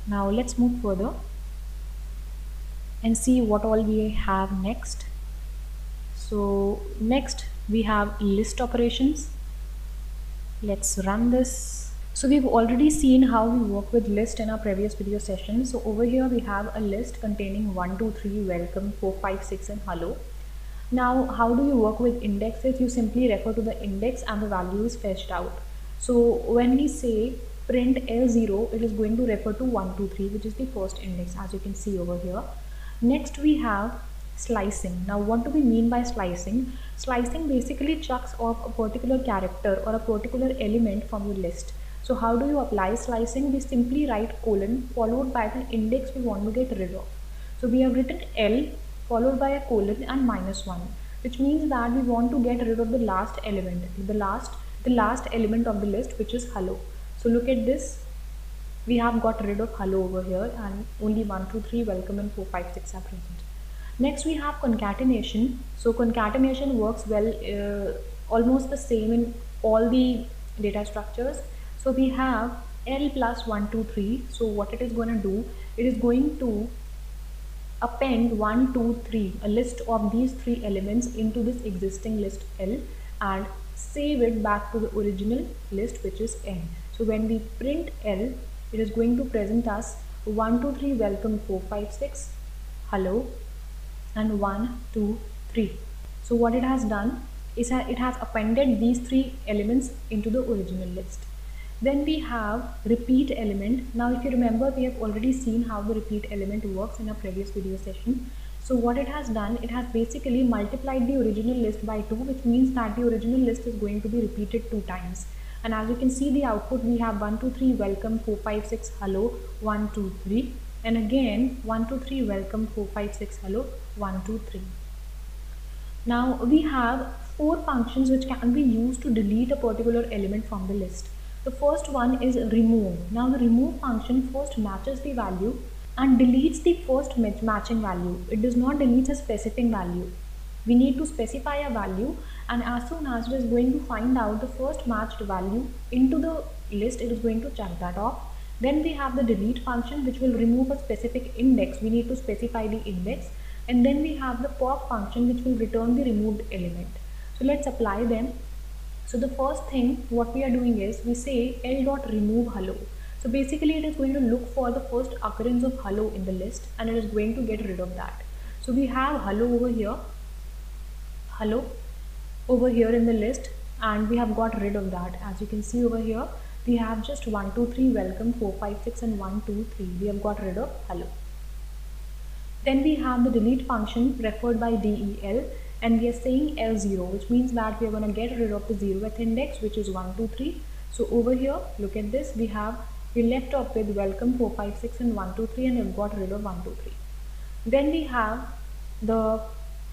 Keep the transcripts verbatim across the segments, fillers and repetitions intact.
Now let's move further and see what all we have next. So next we have list operations. Let's run this. So we've already seen how we work with list in our previous video session. So over here we have a list containing one, two, three, welcome, four, five, six and hello. Now how do you work with indexes? You simply refer to the index and the value is fetched out. So when we say print L zero, it is going to refer to one, two, three, which is the first index, as you can see over here. Next we have slicing. Now what do we mean by slicing? Slicing basically chucks off a particular character or a particular element from your list. So how do you apply slicing? We simply write colon followed by the index we want to get rid of. So we have written L followed by a colon and minus one, which means that we want to get rid of the last element, the last the last element of the list, which is hello. So look at this. We have got rid of hello over here and only one, two, three, welcome and four, five, six are present. Next we have concatenation. So concatenation works well, uh, almost the same in all the data structures. So we have L plus one, two, three. So what it is going to do, it is going to append one, two, three, a list of these three elements into this existing list L and save it back to the original list, which is N. So when we print L, it is going to present us one, two, three, welcome, four, five, six, hello and one, two, three. So what it has done is that it has appended these three elements into the original list. Then we have repeat element. Now if you remember, we have already seen how the repeat element works in a previous video session. So what it has done, it has basically multiplied the original list by two, which means that the original list is going to be repeated two times. And as you can see the output, we have one, two, three, welcome, four, five, six, hello, one, two, three. And again, one, two, three, welcome, four, five, six, hello, one, two, three. Now we have four functions which can be used to delete a particular element from the list. The first one is remove. Now the remove function first matches the value and deletes the first matching value. It does not delete a specific value. We need to specify a value, and as soon as it is going to find out the first matched value into the list, it is going to check that off. Then we have the delete function which will remove a specific index. We need to specify the index. And then we have the pop function which will return the removed element. So let's apply them. So the first thing what we are doing is we say L dot remove hello. So basically it is going to look for the first occurrence of hello in the list and it is going to get rid of that. So we have hello over here, hello over here in the list, and we have got rid of that. As you can see over here, we have just one, two, three, welcome, four, five, six and one, two, three. We have got rid of hello. Then we have the delete function referred by del, and we are saying L zero, which means that we are going to get rid of the zeroth index, which is one, two, three. So over here, look at this, we have we left off with welcome, four, five, six and one, two, three, and we've got rid of one, two, three. Then we have the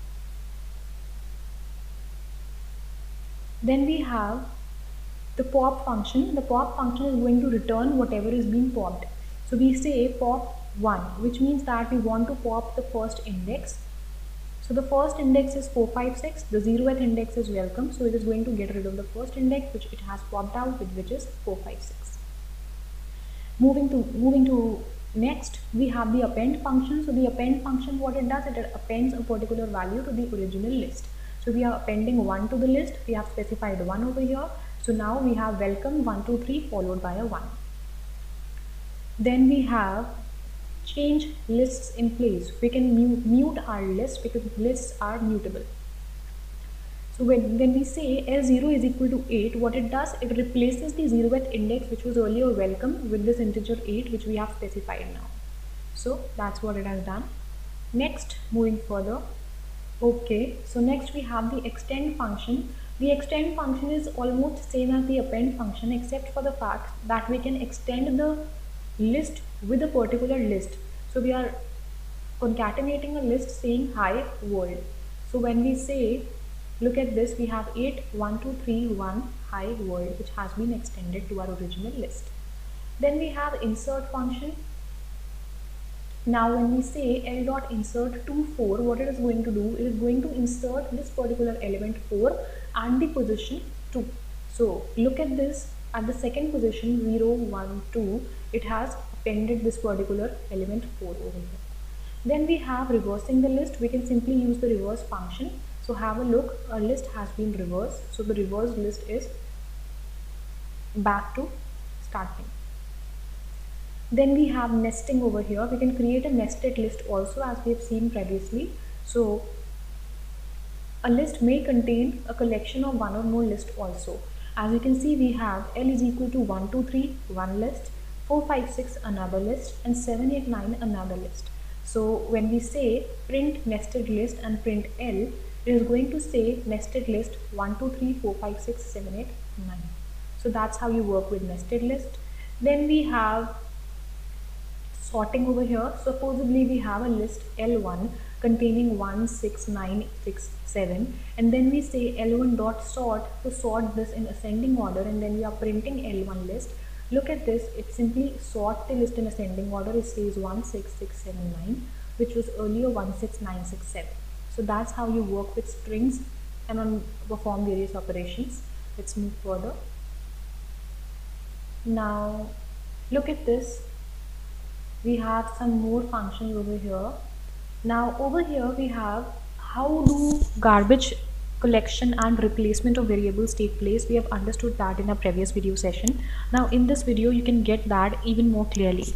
then we have the pop function. The pop function is going to return whatever is being popped. So we say pop one, which means that we want to pop the first index. So the first index is four, five, six, the zeroth index is welcome, so it is going to get rid of the first index which it has popped out with, which is four, five, six. Moving to moving to next, we have the append function. So the append function, what it does, it appends a particular value to the original list. So we are appending one to the list, we have specified one over here. So now we have welcome one, two, three followed by a one. Then we have change lists in place. We can mute, mute our list because lists are mutable. So when, when we say L zero is equal to eight, what it does, it replaces the zeroth index which was earlier welcome with this integer eight which we have specified now. So that's what it has done. Next, moving further. Okay, so next we have the extend function. The extend function is almost the same as the append function except for the fact that we can extend the list with a particular list. So we are concatenating a list saying hi world. So when we say, look at this, we have eight, one, two, three, one, hi world, which has been extended to our original list. Then we have insert function. Now when we say L dot insert two, four, what it is going to do, it is going to insert this particular element four and the position two. So look at this, at the second position zero, one, two, it has appended this particular element four over here. Then we have reversing the list. We can simply use the reverse function. So have a look, a list has been reversed. So the reversed list is back to starting. Then we have nesting over here. We can create a nested list also, as we have seen previously. So a list may contain a collection of one or more lists also. As you can see, we have L is equal to one, two, three, one list, four, five, six, another list, and seven, eight, nine, another list. So when we say print nested list and print L, it is going to say nested list one, two, three, four, five, six, seven, eight, nine. So that's how you work with nested list. Then we have sorting over here. Supposedly we have a list L one containing one, six, nine, six, seven, and then we say L one dot sort to sort this in ascending order, and then we are printing L one list. Look at this, it simply sort the list in ascending order. It says one, six, six, seven, nine, which was earlier one, six, nine, six, seven. So that's how you work with strings and on perform various operations. Let's move further. Now look at this, we have some more functions over here. Now over here we have how do garbage collection and replacement of variables take place. We have understood that in a previous video session. Now in this video you can get that even more clearly.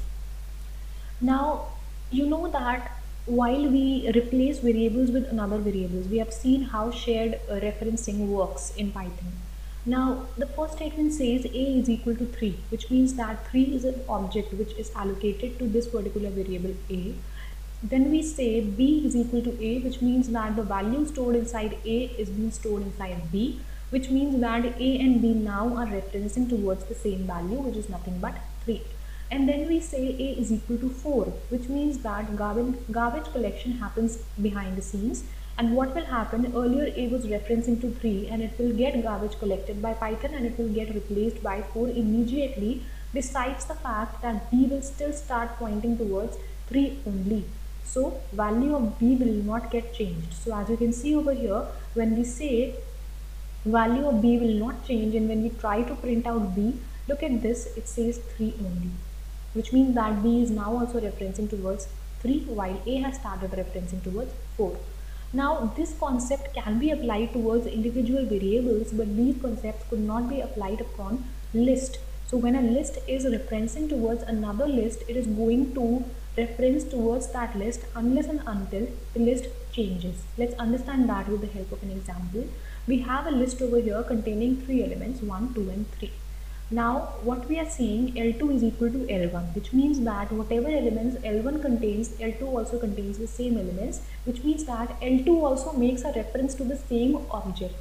Now you know that while we replace variables with another variables, we have seen how shared referencing works in Python. Now the first statement says A is equal to three, which means that three is an object which is allocated to this particular variable A. Then we say B is equal to A, which means that the value stored inside A is being stored inside B, which means that A and B now are referencing towards the same value, which is nothing but three. And then we say A is equal to four, which means that garbage, garbage collection happens behind the scenes. And what will happen, earlier A was referencing to three, and it will get garbage collected by Python and it will get replaced by four immediately, besides the fact that B will still start pointing towards three only. So value of B will not get changed. So as you can see over here, when we say value of B will not change, and when we try to print out B, look at this, it says three only, which means that B is now also referencing towards three while A has started referencing towards four. Now this concept can be applied towards individual variables, but these concepts could not be applied upon list. So when a list is referencing towards another list, it is going to reference towards that list unless and until the list changes. Let's understand that with the help of an example. We have a list over here containing three elements, one, two, and three. Now what we are seeing, L two is equal to L one, which means that whatever elements L one contains, L two also contains the same elements, which means that L two also makes a reference to the same object.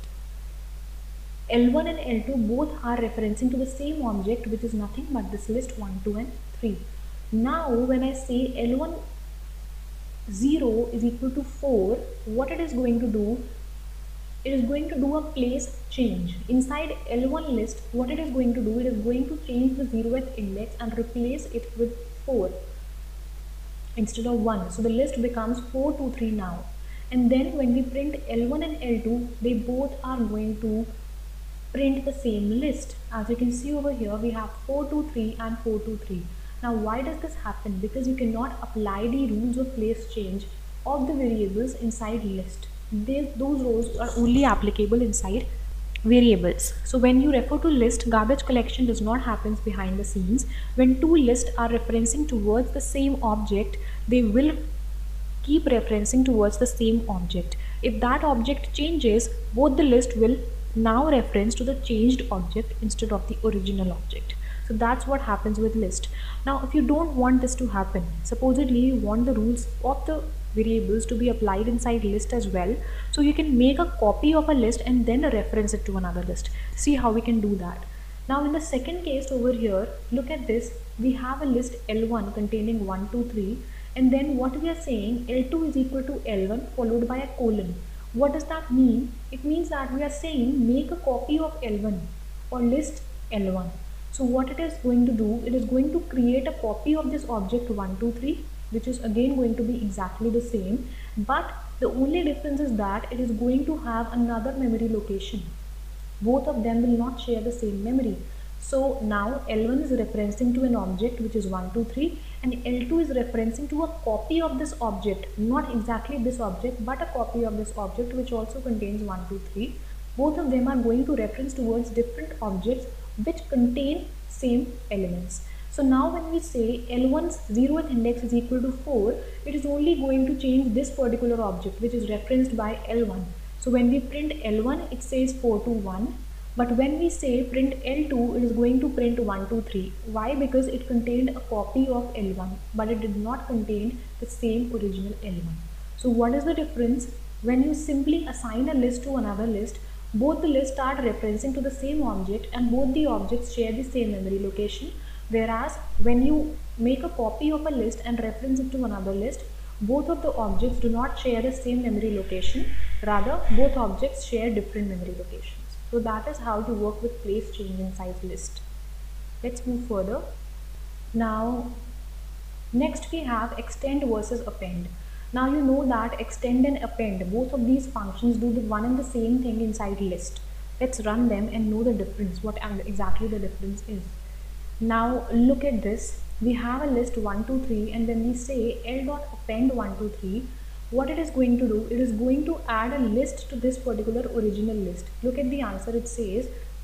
L one and L two both are referencing to the same object, which is nothing but this list one, two, and three. Now when I say L one zero is equal to four, what it is going to do, it is going to do a place change. Inside L one list, what it is going to do, it is going to change the zeroth index and replace it with four instead of one. So the list becomes four, two, three now. And then when we print L one and L two, they both are going to print the same list. As you can see over here, we have four, two, three and four, two, three. Now why does this happen? Because you cannot apply the rules of place change of the variables inside list. They, those rules are only applicable inside variables. So when you refer to list, garbage collection does not happen behind the scenes. When two lists are referencing towards the same object, they will keep referencing towards the same object. If that object changes, both the list will now reference to the changed object instead of the original object. So that's what happens with list. Now if you don't want this to happen, supposedly you want the rules of the variables to be applied inside list as well, so you can make a copy of a list and then reference it to another list. See how we can do that. Now in the second case over here, look at this, we have a list L one containing one, two, three, and then what we are saying, L two is equal to L one followed by a colon. What does that mean? It means that we are saying make a copy of L one or list L one. So what it is going to do, it is going to create a copy of this object one, two, three, which is again going to be exactly the same, but the only difference is that it is going to have another memory location. Both of them will not share the same memory. So now L one is referencing to an object which is one, two, three, and L two is referencing to a copy of this object, not exactly this object, but a copy of this object which also contains one, two, three. Both of them are going to reference towards different objects which contain same elements. So now when we say L one's zeroth index is equal to four, it is only going to change this particular object which is referenced by L one. So when we print L one, it says four to one. But when we say print L two, it is going to print one, two, three. Why? Because it contained a copy of L one, but it did not contain the same original L one. So what is the difference? When you simply assign a list to another list, both the lists start referencing to the same object and both the objects share the same memory location. Whereas when you make a copy of a list and reference it to another list, both of the objects do not share the same memory location. Rather, both objects share different memory locations. So that is how to work with place change in size list. Let's move further. Now, next we have extend versus append. Now you know that extend and append, both of these functions do the one and the same thing inside list. Let's run them and know the difference, what exactly the difference is. Now look at this. We have a list one, two, three, and when we say L dot append one, two, three, what it is going to do, it is going to add a list to this particular original list. Look at the answer. It says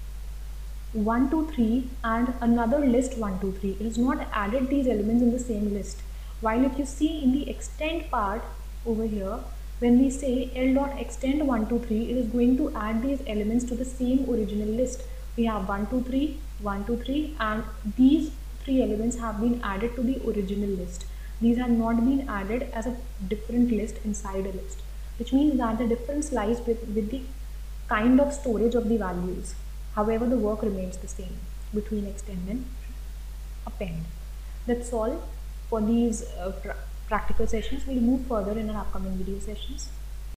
one, two, three and another list one, two, three. It is not added these elements in the same list. While if you see in the extend part over here, when we say L dot extend one, two, three, it is going to add these elements to the same original list. We have one, two, three, one, two, three, and these three elements have been added to the original list. These have not been added as a different list inside a list, which means that the difference lies with, with the kind of storage of the values. However, the work remains the same between extend and append. That's all for these uh, pra practical sessions. We'll move further in our upcoming video sessions.